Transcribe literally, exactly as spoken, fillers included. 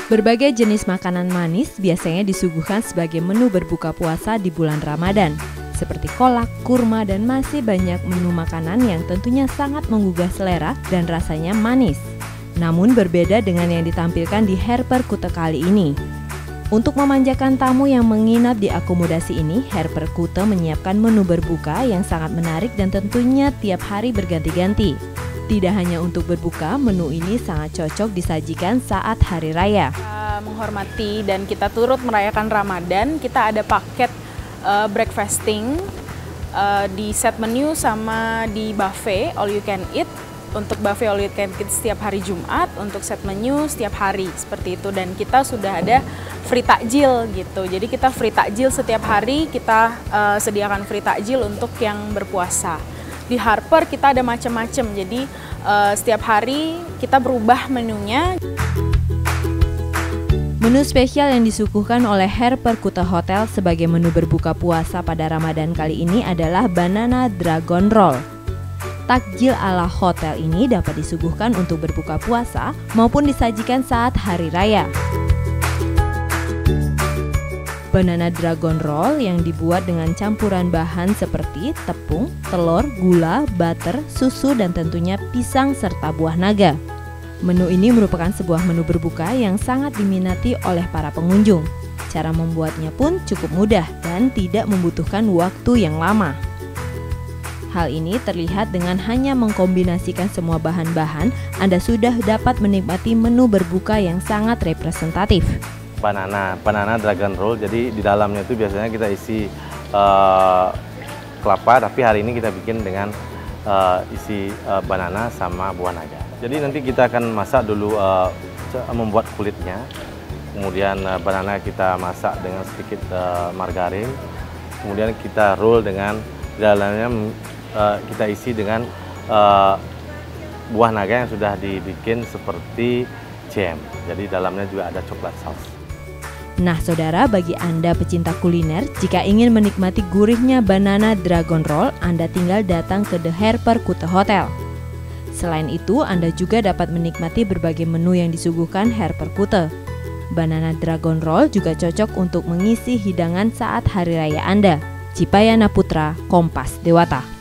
Berbagai jenis makanan manis biasanya disuguhkan sebagai menu berbuka puasa di bulan Ramadan, seperti kolak, kurma, dan masih banyak menu makanan yang tentunya sangat menggugah selera dan rasanya manis. Namun berbeda dengan yang ditampilkan di Herper Kute kali ini. Untuk memanjakan tamu yang menginap di akomodasi ini, Herper Kute menyiapkan menu berbuka yang sangat menarik dan tentunya tiap hari berganti-ganti. Tidak hanya untuk berbuka, menu ini sangat cocok disajikan saat hari raya. Kita menghormati dan kita turut merayakan Ramadan, kita ada paket uh, breakfasting uh, di set menu sama di buffet all you can eat. Untuk buffet all you can eat setiap hari Jumat, untuk set menu setiap hari seperti itu. Dan kita sudah ada free takjil gitu. Jadi kita free takjil setiap hari, kita uh, sediakan free takjil untuk yang berpuasa. Di Herper kita ada macam-macam, jadi uh, setiap hari kita berubah menunya. Menu spesial yang disuguhkan oleh Herper Kute Hotel sebagai menu berbuka puasa pada Ramadan kali ini adalah Banana Dragon Roll. Takjil ala hotel ini dapat disuguhkan untuk berbuka puasa maupun disajikan saat hari raya. Banana Dragon Roll yang dibuat dengan campuran bahan seperti tepung, telur, gula, butter, susu, dan tentunya pisang serta buah naga. Menu ini merupakan sebuah menu berbuka yang sangat diminati oleh para pengunjung. Cara membuatnya pun cukup mudah dan tidak membutuhkan waktu yang lama. Hal ini terlihat dengan hanya mengkombinasikan semua bahan-bahan, Anda sudah dapat menikmati menu berbuka yang sangat representatif. Banana, banana dragon roll. Jadi di dalamnya itu biasanya kita isi uh, kelapa, tapi hari ini kita bikin dengan uh, isi uh, banana sama buah naga. Jadi nanti kita akan masak dulu, uh, membuat kulitnya, kemudian uh, banana kita masak dengan sedikit uh, margarin, kemudian kita roll dengan di dalamnya uh, kita isi dengan uh, buah naga yang sudah dibikin seperti jam. Jadi dalamnya juga ada coklat sauce. Nah saudara, bagi Anda pecinta kuliner, jika ingin menikmati gurihnya Banana Dragon Roll, Anda tinggal datang ke The Herper Kute Hotel. Selain itu, Anda juga dapat menikmati berbagai menu yang disuguhkan Herper Kute. Banana Dragon Roll juga cocok untuk mengisi hidangan saat hari raya Anda. Cipayana Putra, Kompas Dewata.